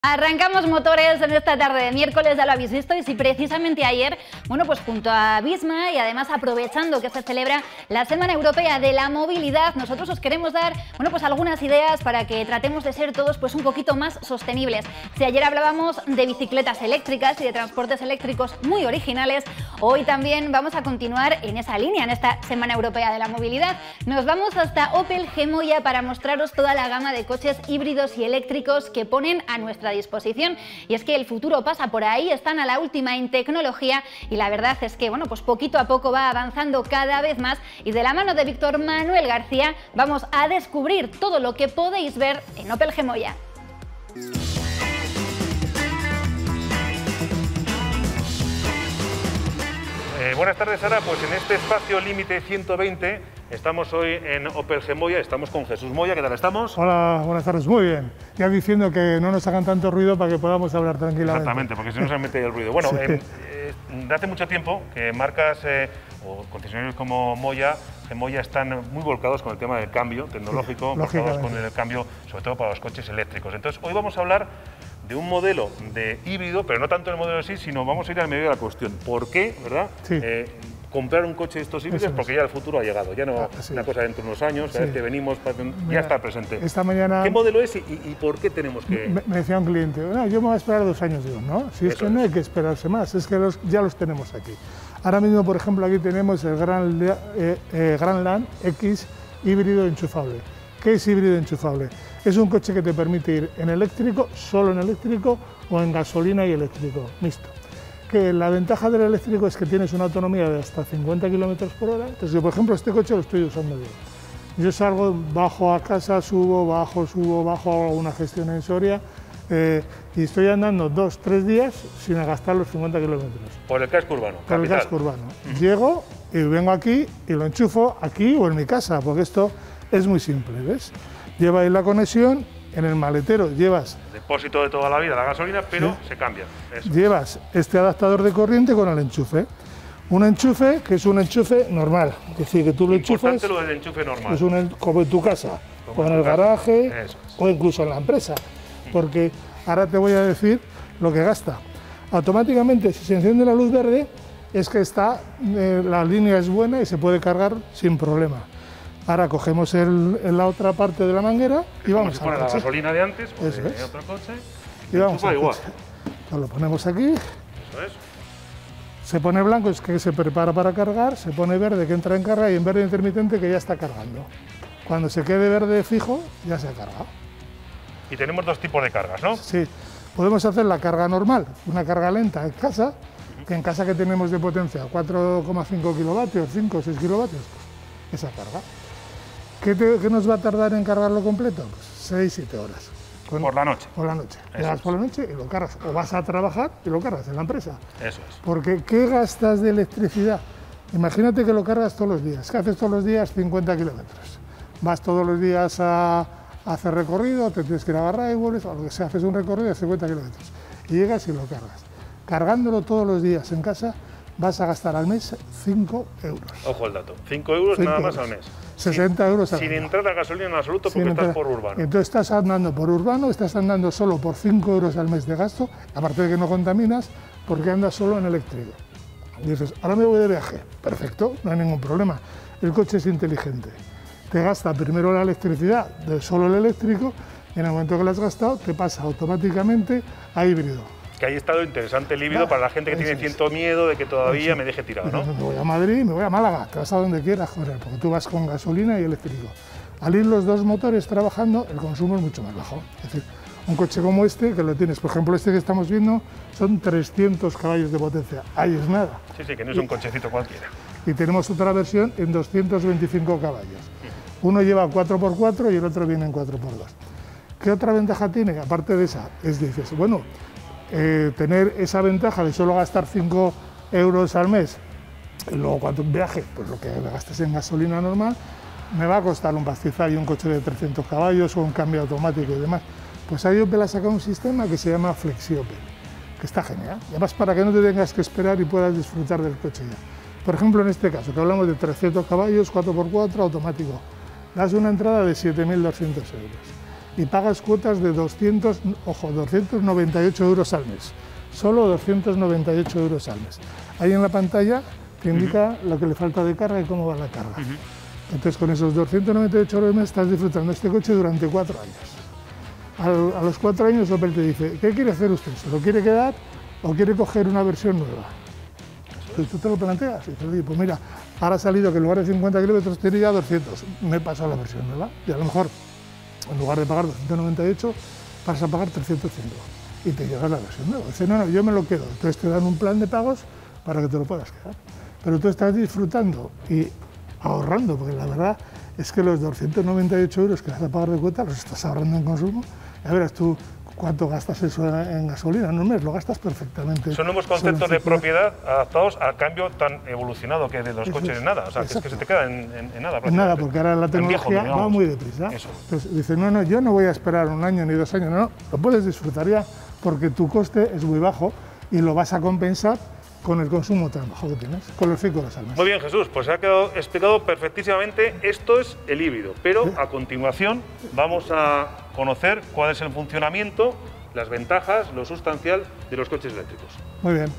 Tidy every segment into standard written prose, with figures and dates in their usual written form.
Arrancamos motores en esta tarde de miércoles, ya lo habéis visto, y si precisamente ayer, bueno, pues junto a Visma y además aprovechando que se celebra la Semana Europea de la Movilidad, nosotros os queremos dar, bueno, pues algunas ideas para que tratemos de ser todos pues un poquito más sostenibles. Si ayer hablábamos de bicicletas eléctricas y de transportes eléctricos muy originales, hoy también vamos a continuar en esa línea, en esta Semana Europea de la Movilidad. Nos vamos hasta Opel Gemoya para mostraros toda la gama de coches híbridos y eléctricos que ponen a nuestra disposición, y es que el futuro pasa por ahí, están a la última en tecnología y la verdad es que bueno, pues poquito a poco va avanzando cada vez más, y de la mano de Víctor Manuel García vamos a descubrir todo lo que podéis ver en Opel Gemoya. Buenas tardes, Sara. Pues en este espacio límite 120 estamos hoy en Opel Gemoya, estamos con Jesús Moya. ¿Qué tal estamos? Hola, buenas tardes, muy bien. Ya diciendo que no nos hagan tanto ruido para que podamos hablar tranquilamente. Exactamente, porque si no se mete el ruido. Bueno, sí. De hace mucho tiempo que marcas o concesionarios como Gemoya están muy volcados con el tema del cambio tecnológico, sí, volcados con el cambio sobre todo para los coches eléctricos. Entonces hoy vamos a hablar de un modelo de híbrido, pero no tanto el modelo en sí, sino vamos a ir al medio de la cuestión. ¿Por qué, verdad? Sí. Comprar un coche de estos híbridos, porque ya el futuro ha llegado, ya no una cosa dentro de unos años, cada vez que venimos, ya está presente. Esta mañana, ¿qué modelo es y por qué tenemos que...? Me decía un cliente, no, yo me voy a esperar 2 años, digo, no, si es que no hay que esperarse más, es que ya los tenemos aquí. Ahora mismo, por ejemplo, aquí tenemos el Grandland X híbrido enchufable. ¿Qué es híbrido enchufable? Es un coche que te permite ir en eléctrico, solo en eléctrico, o en gasolina y eléctrico, mixto. Que la ventaja del eléctrico es que tienes una autonomía de hasta 50 km por hora. Entonces, yo, por ejemplo, este coche lo estoy usando yo. Yo salgo, bajo a casa, subo, bajo, hago una gestión en Soria y estoy andando 2-3 días sin gastar los 50 kilómetros. Por el casco urbano. Por el casco urbano. Llego y vengo aquí y lo enchufo aquí o en mi casa, porque esto es muy simple, ¿ves? Lleva ahí la conexión, en el maletero llevas... Depósito de toda la vida la gasolina, pero se cambia. Eso. Llevas este adaptador de corriente con el enchufe. Un enchufe que es un enchufe normal, es decir, que tú lo enchufas... Importante lo del enchufe normal. Es como en tu casa, o en el garaje, o incluso en la empresa. Porque ahora te voy a decir lo que gasta. Automáticamente, si se enciende la luz verde, es que la línea es buena y se puede cargar sin problema. Ahora cogemos la otra parte de la manguera y vamos a la gasolina de antes, eso de es. otro coche, y vamos a igual. Pues lo ponemos aquí. Eso es. Se pone blanco, es que se prepara para cargar, se pone verde, que entra en carga, y en verde intermitente, que ya está cargando. Cuando se quede verde fijo, ya se ha cargado. Y tenemos 2 tipos de cargas, ¿no? Sí. Podemos hacer la carga normal, una carga lenta en casa, que en casa que tenemos de potencia 4,5 kilovatios, 5 o 6 kilovatios, pues esa carga. ¿Qué nos va a tardar en cargarlo completo? Pues 6-7 horas. Por la noche. Por la noche. Llegas por la noche y lo cargas. O vas a trabajar y lo cargas en la empresa. Eso es. Porque ¿qué gastas de electricidad? Imagínate que lo cargas todos los días. ¿Qué haces todos los días? 50 kilómetros. Vas todos los días a hacer recorrido, te tienes que ir a agarrar y vuelves, o lo que sea, haces un recorrido de 50 kilómetros. Y llegas y lo cargas. Cargándolo todos los días en casa, vas a gastar al mes 5 euros. Ojo el dato, 5 euros nada más al mes. 60 euros al mes. Sin entrar a gasolina en absoluto, porque estás por urbano. Entonces estás andando por urbano, estás andando solo por 5 euros al mes de gasto, aparte de que no contaminas, porque andas solo en eléctrico. Y dices, ahora me voy de viaje. Perfecto, no hay ningún problema. El coche es inteligente. Te gasta primero la electricidad de solo el eléctrico, y en el momento que lo has gastado, te pasa automáticamente a híbrido. Que ahí está lo interesante el híbrido para la gente que tiene cierto miedo de que todavía me deje tirado, ¿no? Me voy a Madrid, me voy a Málaga, te vas a donde quieras, joder, porque tú vas con gasolina y eléctrico. Al ir los 2 motores trabajando, el consumo es mucho más bajo. Es decir, un coche como este, que lo tienes, por ejemplo, este que estamos viendo, son 300 caballos de potencia. Ahí es nada. Sí, que no es un cochecito cualquiera. Y tenemos otra versión en 225 caballos. Uno lleva 4x4 y el otro viene en 4x2. ¿Qué otra ventaja tiene? Aparte de esa, dices, bueno, tener esa ventaja de solo gastar 5 euros al mes, y luego cuando viaje, pues lo que gastes en gasolina normal, me va a costar un pastizal y un coche de 300 caballos o un cambio automático y demás. Pues ahí Opel ha sacado un sistema que se llama FlexiOpel, que está genial. Y además para que no te tengas que esperar y puedas disfrutar del coche ya. Por ejemplo, en este caso, que hablamos de 300 caballos, 4x4, automático, das una entrada de 7.200 euros. y pagas cuotas de 298 euros al mes. Solo 298 euros al mes. Ahí en la pantalla te indica lo que le falta de carga y cómo va la carga. Entonces, con esos 298 euros al mes estás disfrutando este coche durante 4 años. A los 4 años Opel te dice, ¿qué quiere hacer usted? ¿Se lo quiere quedar o quiere coger una versión nueva? Entonces tú te lo planteas y dices, oye, pues mira, ahora ha salido que en lugar de 50 kilómetros tiene ya 200, me paso a la versión nueva y a lo mejor en lugar de pagar 298 vas a pagar 305 y te llevas la versión nueva. Dice, no, yo me lo quedo. Entonces te dan un plan de pagos para que te lo puedas quedar. Pero tú estás disfrutando y ahorrando, porque la verdad es que los 298 euros que vas a pagar de cuota los estás ahorrando en consumo. Ya verás tú cuánto gastas eso en gasolina en un mes, lo gastas perfectamente. Son nuevos conceptos de propiedad adaptados al cambio tan evolucionado que de los coches en nada. O sea, que es que se te queda en nada. En nada, porque ahora la tecnología va muy deprisa. Eso. Entonces dices, no, yo no voy a esperar 1 año ni 2 años, no, lo puedes disfrutar ya, porque tu coste es muy bajo y lo vas a compensar con el consumo tan bajo que tienes, con los vehículos al mes. Muy bien, Jesús, pues se ha quedado explicado perfectísimamente. Esto es el híbrido, pero a continuación vamos a conocer cuál es el funcionamiento, las ventajas, lo sustancial de los coches eléctricos. Muy bien.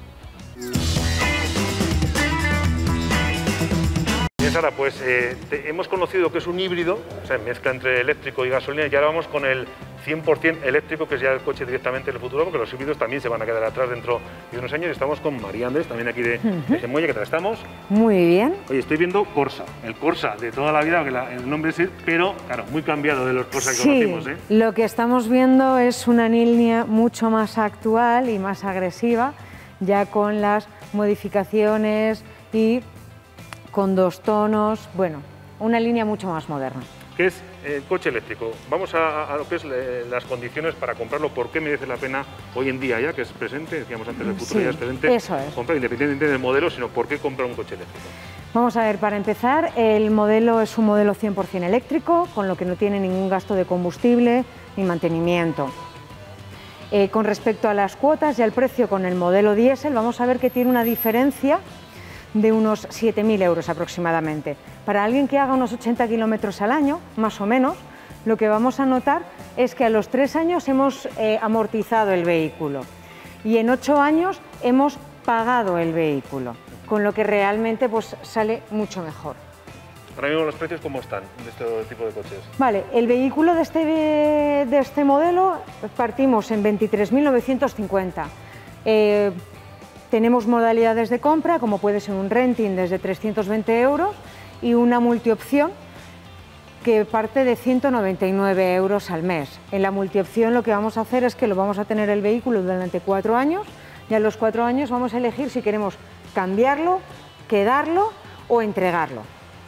Bien, Sara, pues hemos conocido que es un híbrido, o sea, mezcla entre eléctrico y gasolina, y ahora vamos con el 100% eléctrico, que es ya el coche directamente en el futuro, porque los híbridos también se van a quedar atrás dentro de unos años. Estamos con María Andrés, también aquí de Gemuelle, ¿qué tal estamos? Muy bien. Oye, estoy viendo Corsa, el Corsa de toda la vida, aunque el nombre es, pero claro, muy cambiado de los Corsa que conocimos, ¿eh? Lo que estamos viendo es una línea mucho más actual y más agresiva, ya con las modificaciones y con 2 tonos, bueno, una línea mucho más moderna. ¿Qué es el coche eléctrico? Vamos a lo que es las condiciones para comprarlo. ¿Por qué merece la pena hoy en día ya, que es presente, decíamos antes, el futuro ya es presente, eso es. comprar independientemente del modelo, sino por qué comprar un coche eléctrico? Vamos a ver, para empezar, el modelo es un modelo 100% eléctrico, con lo que no tiene ningún gasto de combustible ni mantenimiento. Con respecto a las cuotas y al precio con el modelo diésel, vamos a ver que tiene una diferencia de unos 7.000 euros aproximadamente. Para alguien que haga unos 80 kilómetros al año, más o menos, lo que vamos a notar es que a los 3 años hemos amortizado el vehículo y en 8 años hemos pagado el vehículo, con lo que realmente pues, sale mucho mejor. Ahora mismo los precios, ¿cómo están de este tipo de coches? Vale, el vehículo de este modelo partimos en 23.950. Tenemos modalidades de compra, como puede ser un renting desde 320 euros y una multiopción que parte de 199 euros al mes. En la multiopción lo que vamos a hacer es que lo vamos a tener el vehículo durante 4 años y a los 4 años vamos a elegir si queremos cambiarlo, quedarlo o entregarlo.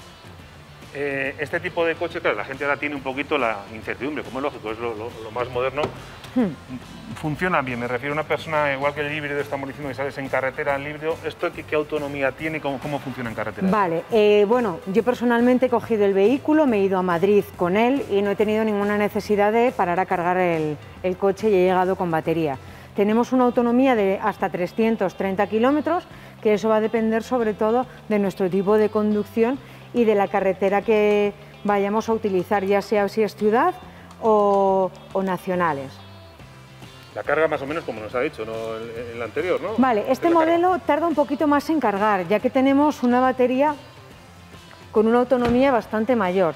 Este tipo de coche, claro, la gente ahora tiene un poquito la incertidumbre, como es lógico, es lo más moderno. Funciona bien, me refiero a una persona, igual que el híbrido, estamos diciendo que sales en carretera, el híbrido, ¿esto qué autonomía tiene? ¿Cómo funciona en carretera? Vale, bueno, yo personalmente he cogido el vehículo, me he ido a Madrid con él y no he tenido ninguna necesidad de parar a cargar el coche y he llegado con batería. Tenemos una autonomía de hasta 330 kilómetros, que eso va a depender sobre todo de nuestro tipo de conducción y de la carretera que vayamos a utilizar, ya sea si es ciudad o nacionales. La carga más o menos como nos ha dicho, ¿no? El anterior, ¿no? Vale, este modelo tarda un poquito más en cargar, ya que tenemos una batería con una autonomía bastante mayor.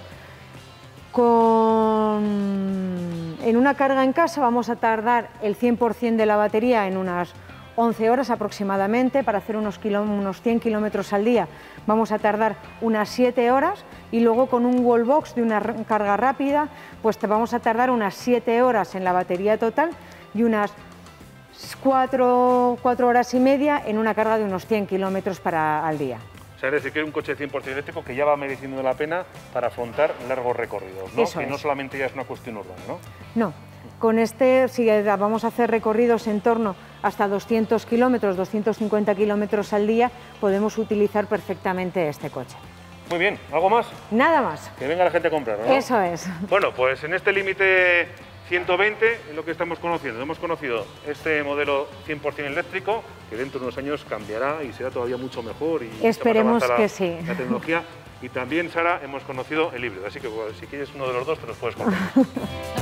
En una carga en casa vamos a tardar el 100% de la batería en unas 11 horas aproximadamente. Para hacer unos 100 kilómetros al día vamos a tardar unas 7 horas y luego con un wallbox de una carga rápida pues vamos a tardar unas 7 horas en la batería total y unas 4 horas y media en una carga de unos 100 kilómetros al día. O sea, es decir, que es un coche 100% eléctrico que ya va mereciendo la pena para afrontar largos recorridos, ¿no? Que no solamente ya es una cuestión urbana, ¿no? No, con este sí vamos a hacer recorridos en torno hasta 200 kilómetros, 250 kilómetros al día, podemos utilizar perfectamente este coche. Muy bien, ¿algo más? Nada más. Que venga la gente a comprarlo, ¿no? Eso es. Bueno, pues en este límite 120 es lo que estamos conociendo. Hemos conocido este modelo 100% eléctrico, que dentro de unos años cambiará y será todavía mucho mejor. Y esperemos que sí. La tecnología. y también, Sara, hemos conocido el híbrido. Así que si quieres uno de los dos, te los puedes comprar.